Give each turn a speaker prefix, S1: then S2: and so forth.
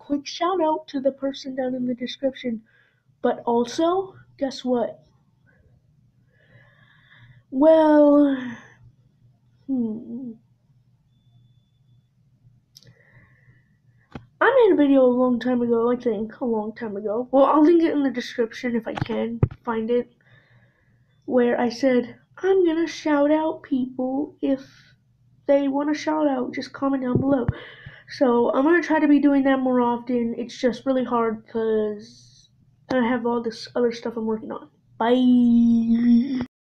S1: quick shout out to the person down in the description. But also, guess what? Well, I made a video a long time ago, I think, a long time ago. Well, I'll link it in the description if I can find it, where I said, I'm gonna shout out people. If they want a shout out, just comment down below. So I'm gonna try to be doing that more often. It's just really hard because I have all this other stuff I'm working on. Bye.